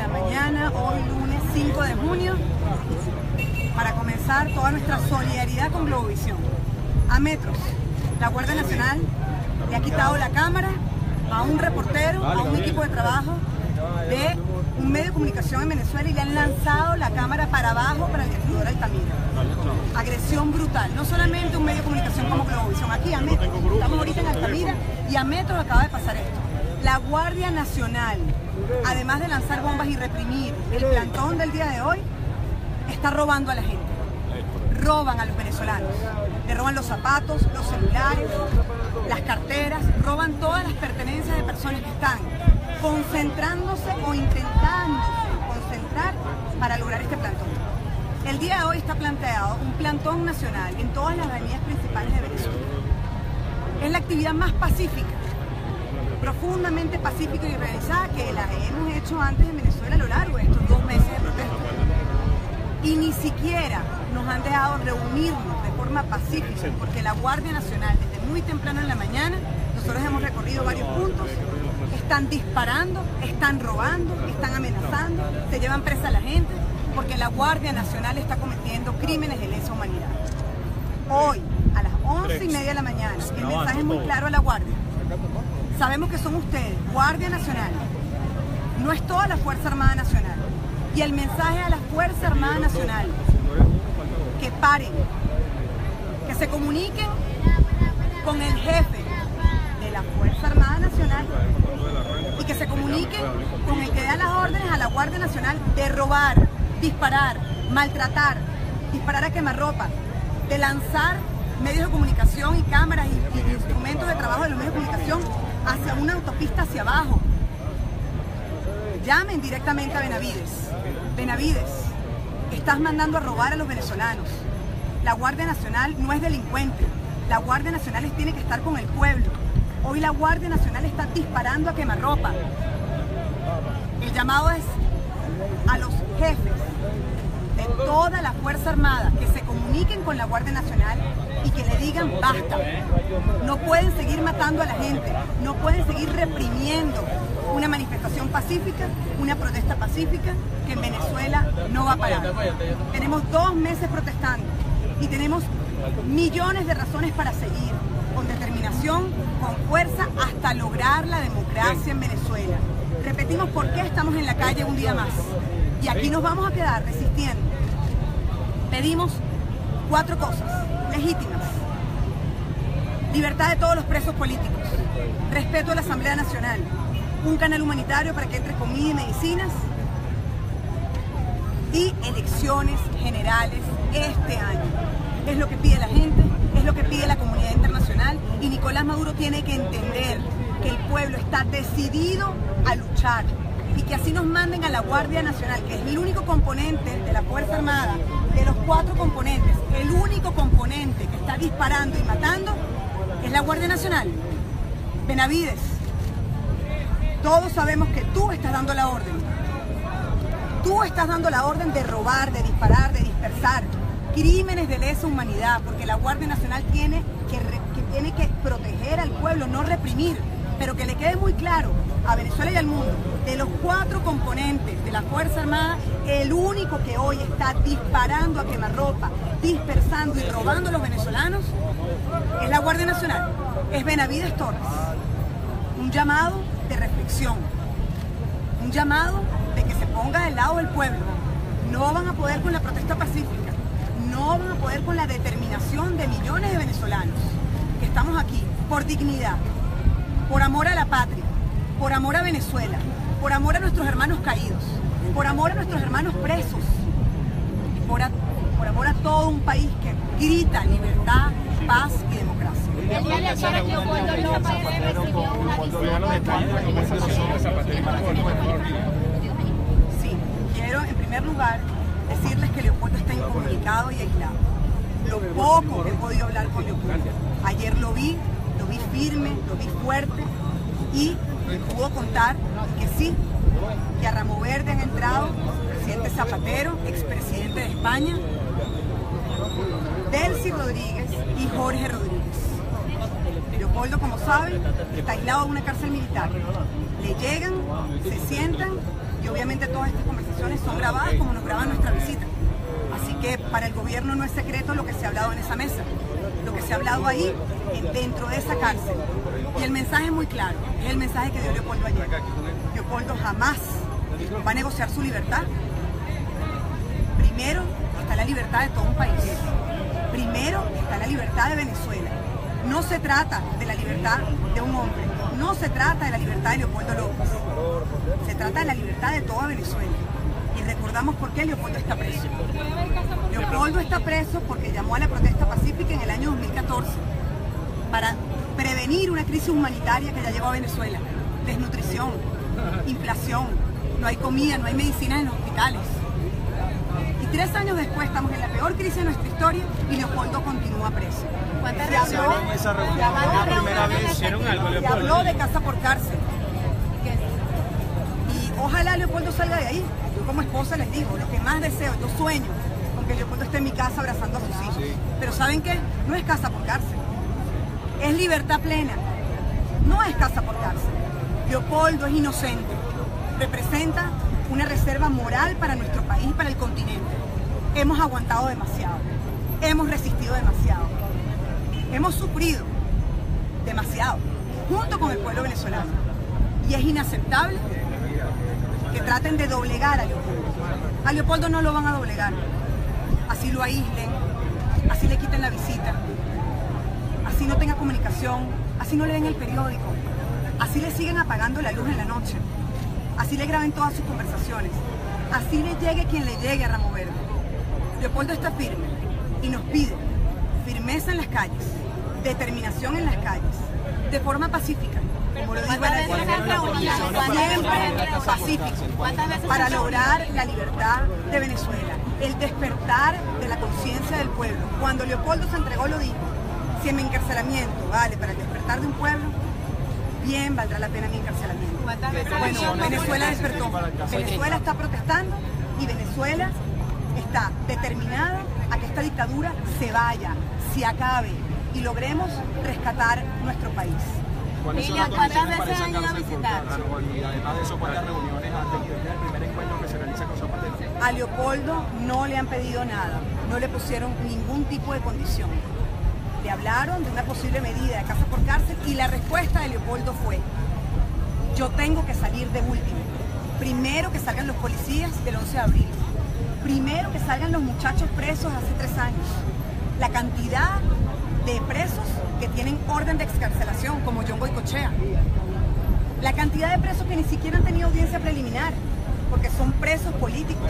la mañana, hoy lunes 5 de junio, para comenzar toda nuestra solidaridad con Globovisión. A metros, la Guardia Nacional le ha quitado la cámara a un reportero, a un equipo de trabajo de un medio de comunicación en Venezuela y le han lanzado la cámara para abajo para el distribuidor Altamira. Agresión brutal, no solamente un medio de comunicación como Globovisión, aquí a metros, estamos ahorita en Altamira y a metros acaba de pasar esto. La Guardia Nacional, además de lanzar bombas y reprimir el plantón del día de hoy, está robando a la gente. Roban a los venezolanos, le roban los zapatos, los celulares, las carteras, roban todas las pertenencias de personas que están concentrándose o intentándose concentrar para lograr este plantón. El día de hoy está planteado un plantón nacional en todas las avenidas principales de Venezuela. Es la actividad más pacífica, profundamente pacífica y organizada que la hemos hecho antes en Venezuela a lo largo de estos 2 meses de protesta. Y ni siquiera nos han dejado reunirnos de forma pacífica, porque la Guardia Nacional, desde muy temprano en la mañana, nosotros hemos recorrido varios puntos, están disparando, están robando, están amenazando, se llevan presa a la gente, porque la Guardia Nacional está cometiendo crímenes de lesa humanidad. Hoy, a las 11:30 de la mañana, el mensaje es muy claro a la Guardia. Sabemos que son ustedes, Guardia Nacional, no es toda la Fuerza Armada Nacional. Y el mensaje a la Fuerza Armada Nacional, que paren, que se comuniquen con el jefe de la Fuerza Armada Nacional y que se comuniquen con el que da las órdenes a la Guardia Nacional de robar, disparar, maltratar, disparar a quemarropa, de lanzar medios de comunicación y cámaras y instrumentos de trabajo de los medios de comunicación hacia una autopista hacia abajo. Llamen directamente a Benavides. Benavides, estás mandando a robar a los venezolanos. La Guardia Nacional no es delincuente. La Guardia Nacional tiene que estar con el pueblo. Hoy la Guardia Nacional está disparando a quemarropa. El llamado es a los jefes de toda la Fuerza Armada que se comuniquen con la Guardia Nacional y que le digan basta. No pueden seguir matando a la gente, no pueden seguir reprimiendo una manifestación pacífica, una protesta pacífica que en Venezuela no va a parar. Tenemos 2 meses protestando y tenemos millones de razones para seguir, con determinación, con fuerza, hasta lograr la democracia en Venezuela. Repetimos por qué estamos en la calle un día más y aquí nos vamos a quedar resistiendo. Pedimos 4 cosas legítimas: libertad de todos los presos políticos, respeto a la Asamblea Nacional, un canal humanitario para que entre comida y medicinas y elecciones generales este año. Es lo que pide la gente, es lo que pide la comunidad internacional y Nicolás Maduro tiene que entender que el pueblo está decidido a luchar y que así nos manden a la Guardia Nacional, que es el único componente de la Fuerza Armada, de los 4 componentes, el único componente que está disparando y matando es la Guardia Nacional. Benavides, todos sabemos que tú estás dando la orden. Tú estás dando la orden de robar, de disparar, de dispersar. Crímenes de lesa humanidad, porque la Guardia Nacional tiene que proteger al pueblo, no reprimir. Pero que le quede muy claro a Venezuela y al mundo, de los 4 componentes de la Fuerza Armada, el único que hoy está disparando a quemarropa, dispersando y robando a los venezolanos es la Guardia Nacional, es Benavides Torres. Un llamado de reflexión, un llamado de que se ponga del lado del pueblo. No van a poder con la protesta pacífica, no van a poder con la determinación de millones de venezolanos que estamos aquí por dignidad, por amor a la patria, por amor a Venezuela, por amor a nuestros hermanos caídos, por amor a nuestros hermanos presos, por amor a todo un país que grita libertad, paz y democracia. El día de ayer Leopoldo López recibió una Sí, quiero en primer lugar decirles que Leopoldo está incomunicado y aislado. Lo poco que he podido hablar con Leopoldo, ayer lo vi firme, lo vi fuerte y me pudo contar que sí, que a Ramo Verde han entrado el presidente Zapatero, expresidente de España, Delcy Rodríguez y Jorge Rodríguez. Leopoldo, como saben, está aislado en una cárcel militar. Le llegan, se sientan y obviamente todas estas conversaciones son grabadas como nos graban nuestra visita. Así que para el gobierno no es secreto lo que se ha hablado en esa mesa, lo que se ha hablado ahí dentro de esa cárcel. Y el mensaje es muy claro, es el mensaje que dio Leopoldo ayer. Leopoldo jamás va a negociar su libertad. Primero está la libertad de todo un país. Primero está la libertad de Venezuela. No se trata de la libertad de un hombre, no se trata de la libertad de Leopoldo López. Se trata de la libertad de toda Venezuela. Y recordamos por qué Leopoldo está preso. Leopoldo está preso porque llamó a la protesta pacífica en el año 2014 para prevenir una crisis humanitaria que ya llegó a Venezuela. Desnutrición, inflación, no hay comida, no hay medicinas en los hospitales. Y 3 años después estamos en la peor crisis de nuestra historia y Leopoldo continúa preso. Se habló de casa por cárcel. Y ojalá Leopoldo salga de ahí. Yo como esposa les digo, lo que más deseo, yo sueño con que Leopoldo esté en mi casa abrazando a sus hijos. Pero ¿saben qué? No es casa por cárcel. Es libertad plena. No es casa por cárcel. Leopoldo es inocente. Representa una reserva moral para nuestro país y para el continente. Hemos aguantado demasiado. Hemos resistido demasiado. Hemos sufrido demasiado, junto con el pueblo venezolano. Y es inaceptable que traten de doblegar a Leopoldo. A Leopoldo no lo van a doblegar. Así lo aíslen, así le quiten la visita, así no tenga comunicación, así no le den el periódico, así le siguen apagando la luz en la noche, así le graben todas sus conversaciones, así le llegue quien le llegue a Ramo Verde. Leopoldo está firme y nos pide firmeza en las calles, determinación en las calles, de forma pacífica, como lo digo, siempre pacífico, para lograr la libertad de Venezuela, el despertar de la conciencia del pueblo. Cuando Leopoldo se entregó lo dijo, si mi encarcelamiento vale para el despertar de un pueblo, bien valdrá la pena mi encarcelamiento. Bueno, Venezuela despertó, Venezuela está protestando y Venezuela está determinada a que esta dictadura se vaya, se acabe y logremos rescatar nuestro país. Lilian, ¿cuántas veces han ido a visitar? Además de eso, ¿cuántas reuniones han tenido desde el primer encuentro que se realiza con Zapatero? A Leopoldo no le han pedido nada, no le pusieron ningún tipo de condición. Le hablaron de una posible medida de casa por cárcel y la respuesta de Leopoldo fue: yo tengo que salir de último. Primero que salgan los policías del 11 de abril. Primero que salgan los muchachos presos hace 3 años. La cantidad de presos que tienen orden de excarcelación, como John Goycochea. La cantidad de presos que ni siquiera han tenido audiencia preliminar, porque son presos políticos.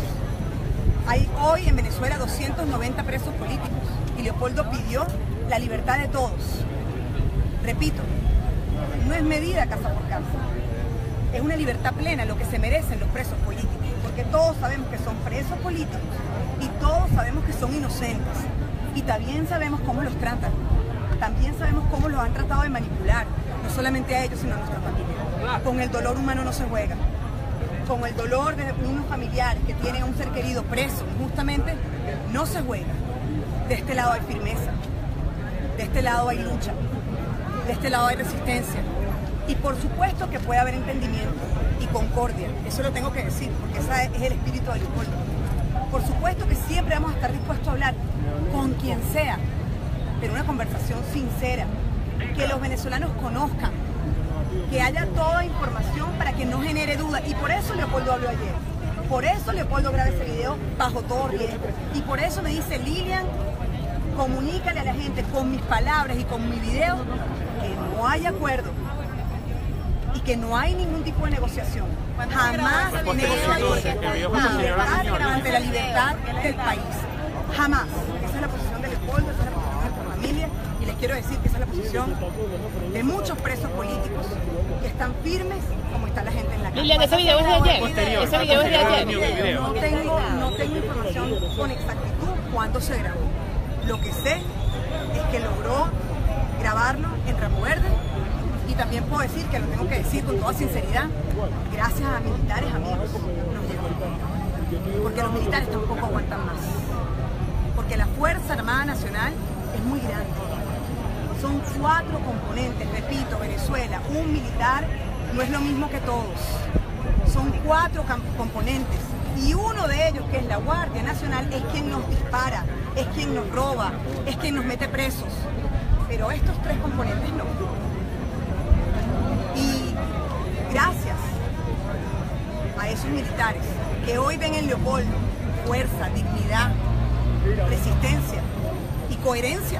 Hay hoy en Venezuela 290 presos políticos y Leopoldo pidió la libertad de todos. Repito, no es medida casa por cárcel, es una libertad plena, lo que se merecen los presos políticos, porque todos sabemos que son presos políticos y todos sabemos que son inocentes y también sabemos cómo los tratan, también sabemos cómo los han tratado de manipular, no solamente a ellos sino a nuestra familia. Con el dolor humano no se juega, con el dolor de unos familiares que tienen a un ser querido preso injustamente no se juega. De este lado hay firmeza, de este lado hay lucha, de este lado hay resistencia y por supuesto que puede haber entendimiento y concordia, eso lo tengo que decir porque ese es el espíritu de Leopoldo. Por supuesto que siempre vamos a estar dispuestos a hablar con quien sea, pero una conversación sincera, que los venezolanos conozcan, que haya toda información para que no genere duda y por eso Leopoldo habló ayer, por eso Leopoldo graba ese video bajo todo riesgo y por eso me dice: Lilian, comunícale a la gente con mis palabras y con mi video que no hay acuerdo y que no hay ningún tipo de negociación. Jamás negociaré ante la libertad del país. Jamás. Esa es la posición de Leopoldo, esa es la posición de nuestra familia y les quiero decir que esa es la posición de muchos presos políticos que están firmes como está la gente en la calle. Lilian, ese video es de ayer. Ese video es de ayer. No tengo información con exactitud cuándo se grabó. Lo que sé es que logró grabarlo en Ramo Verde y también puedo decir, que lo tengo que decir con toda sinceridad, gracias a militares amigos nos llegó. Porque los militares tampoco aguantan más. Porque la Fuerza Armada Nacional es muy grande. Son 4 componentes, repito, Venezuela, un militar no es lo mismo que todos. Son 4 componentes y uno de ellos, que es la Guardia Nacional, es quien nos dispara, es quien nos roba, es quien nos mete presos. Pero estos 3 componentes no. Y gracias a esos militares que hoy ven en Leopoldo fuerza, dignidad, resistencia y coherencia,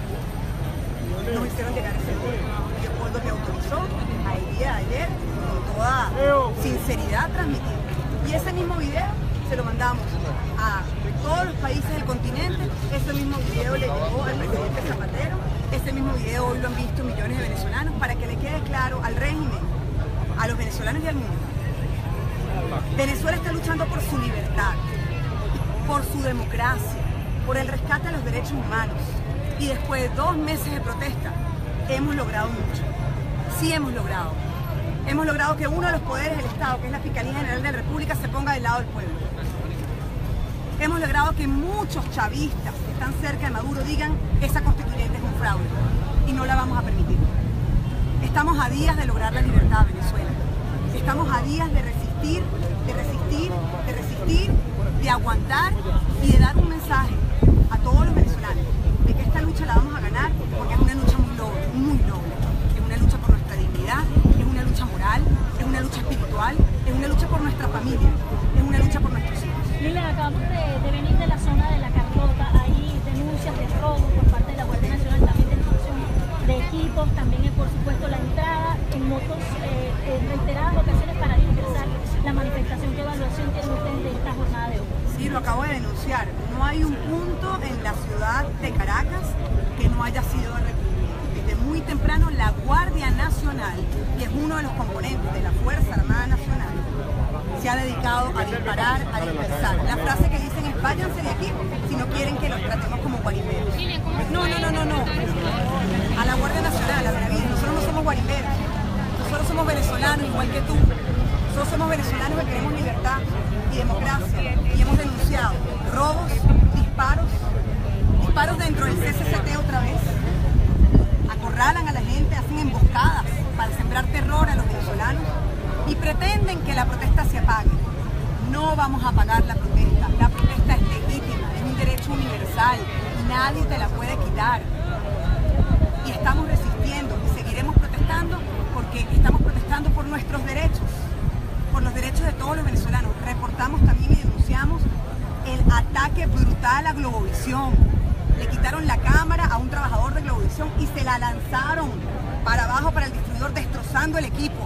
nos hicieron llegar a ese punto. Leopoldo me autorizó el día de ayer con toda sinceridad transmitir. Y ese mismo video se lo mandamos a todos los países del continente. Ese mismo video le llegó al presidente Zapatero. Ese mismo video hoy lo han visto millones de venezolanos, para que le quede claro al régimen, a los venezolanos y al mundo. Venezuela está luchando por su libertad, por su democracia, por el rescate de los derechos humanos. Y después de 2 meses de protesta, hemos logrado mucho. Sí hemos logrado. Hemos logrado que uno de los poderes del Estado, que es la Fiscalía General de la República, se ponga del lado del pueblo. Hemos logrado que muchos chavistas que están cerca de Maduro digan que esa constituyente es un fraude y no la vamos a permitir. Estamos a días de lograr la libertad de Venezuela. Estamos a días de resistir, de resistir, de resistir, de aguantar y de dar un mensaje a todos los venezolanos de que esta lucha la vamos a ganar, porque es una lucha muy noble, muy noble. Es una lucha por nuestra dignidad, es una lucha moral, es una lucha espiritual, es una lucha por nuestra familia, es una lucha por nuestros hijos. Lilian, acabamos de venir de la zona de La Carlota. Hay denuncias de robo por parte de la Guardia Nacional, también de destrucción de equipos, también por supuesto la entrada en motos en reiteradas ocasiones para ingresar la manifestación. ¿Qué evaluación tienen ustedes de esta jornada de hoy? Sí, lo acabo de denunciar. No hay un punto en la ciudad de Caracas que no haya sido reprimido. Desde muy temprano la Guardia Nacional, que es uno de los componentes de la Fuerza Armada Nacional, se ha dedicado a disparar, a dispersar. La frase que dicen es: váyanse de aquí si no quieren que los tratemos como guarimberos. No. A la Guardia Nacional, a Benavides, nosotros no somos guarimberos. Nosotros somos venezolanos igual que tú. Nosotros somos venezolanos que queremos libertad y democracia. Y hemos denunciado robos, disparos dentro del CCCT otra vez. Acorralan a la gente, hacen emboscadas para sembrar terror a los venezolanos y pretenden que la protesta se apague. No vamos a apagar la protesta. La protesta es legítima, es un derecho universal y nadie te la puede quitar. Y estamos resistiendo y seguiremos protestando, porque estamos protestando por nuestros derechos, por los derechos de todos los venezolanos. Reportamos también y denunciamos el ataque brutal a Globovisión. Le quitaron la cámara a un trabajador de Globovisión y se la lanzaron para abajo, para el distribuidor, destrozando el equipo.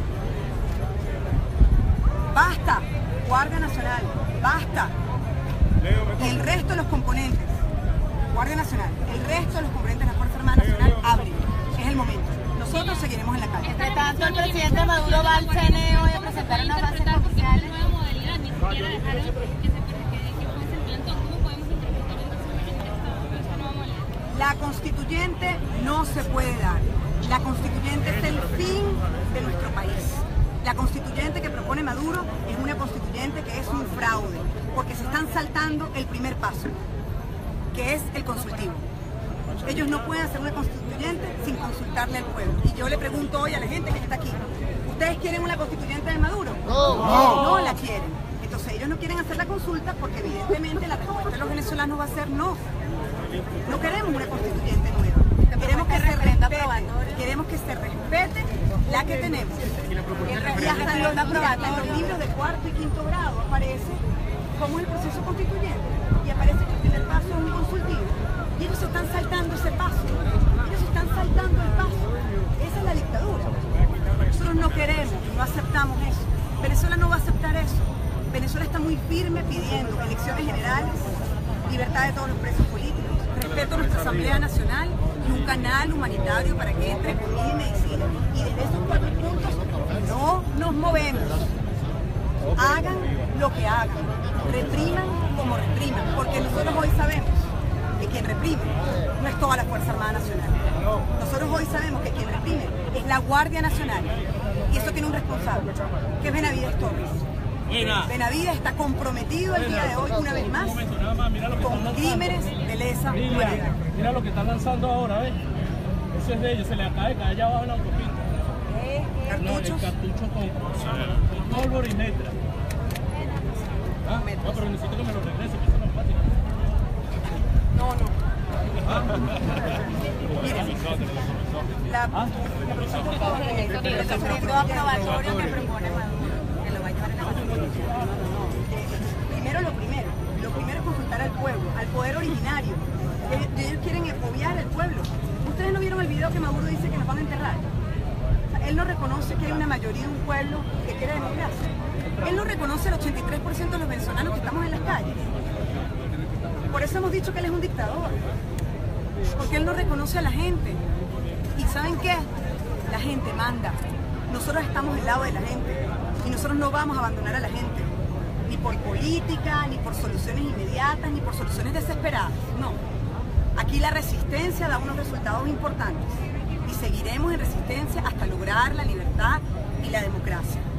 ¡Basta! Guardia Nacional, ¡basta! Y el resto de los componentes, Guardia Nacional, el resto de los componentes de la Fuerza Armada Nacional, hablen. Es el momento. Nosotros seguiremos en la calle. Entre tanto, el presidente Maduro va al CNE hoy a presentar unas bases oficiales. Ni siquiera dejaron que fuese el plantón. ¿Cómo podemos interpretar esta nueva modalidad? La constituyente no se puede dar. La constituyente es el fin de nuestro país. La constituyente que propone Maduro es una constituyente que es un fraude, porque se están saltando el primer paso, que es el consultivo. Ellos no pueden hacer una constituyente sin consultarle al pueblo. Y yo le pregunto hoy a la gente que está aquí: ¿ustedes quieren una constituyente de Maduro? No la quieren. Entonces ellos no quieren hacer la consulta porque evidentemente la respuesta de los venezolanos va a ser no. No queremos una constituyente nueva. Queremos que se respete la que tenemos. Y hasta en los libros de 4º y 5º grado aparece cómo es el proceso constituyente. Y aparece que el primer paso es un consultivo. Y ellos se están saltando ese paso. Ellos se están saltando el paso. Esa es la dictadura. Nosotros no queremos, no aceptamos eso. Venezuela no va a aceptar eso. Venezuela está muy firme pidiendo elecciones generales, libertad de todos los presos políticos, respeto a nuestra Asamblea Nacional y un canal humanitario para que entre comida y medicina. Y desde esos 4 puntos no nos movemos. Hagan lo que hagan, repriman como repriman, porque nosotros hoy sabemos que quien reprime no es toda la Fuerza Armada Nacional. Nosotros hoy sabemos que quien reprime es la Guardia Nacional, y eso tiene un responsable, que es Benavides Torres. Benavides está comprometido el día de hoy, una vez más, con crímenes de lesa humanidad. Mira lo que están lanzando ahora, ¿ves? Eso es de ellos, se le acaba de caer allá abajo en la autopista. Cartuchos. El cartucho con pólvora y metra. Ah, no, pero necesito que me lo regrese, que eso no es fácil. No. Miren, el proyecto aprobatorio que propone Maduro, que lo va a llevar en la Constitución. Primero lo primero es consultar al pueblo, al poder originario. Ellos quieren obviar al pueblo. ¿Ustedes no vieron el video que Maduro dice que nos van a enterrar? O sea, él no reconoce que hay una mayoría de un pueblo que quiere democracia. Él no reconoce el 83% de los venezolanos que estamos en las calles. Por eso hemos dicho que él es un dictador. Porque él no reconoce a la gente. ¿Y saben qué? La gente manda. Nosotros estamos del lado de la gente. Y nosotros no vamos a abandonar a la gente. Ni por política, ni por soluciones inmediatas, ni por soluciones desesperadas. No. Aquí la resistencia da unos resultados importantes. Y seguiremos en resistencia hasta lograr la libertad y la democracia.